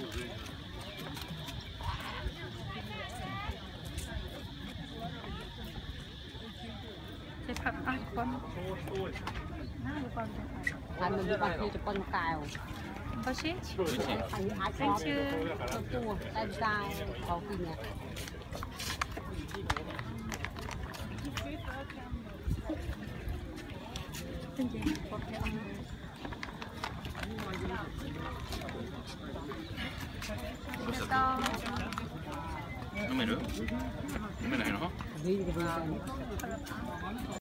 จะผักอ้อยคนน่าดูก่อนจะผัก mình đi bằng thì con cào เขาชี้ anh hái có cua tay dài có gì nhỉ Tên gì? To. Nó mày nữa. Nó mày này nó.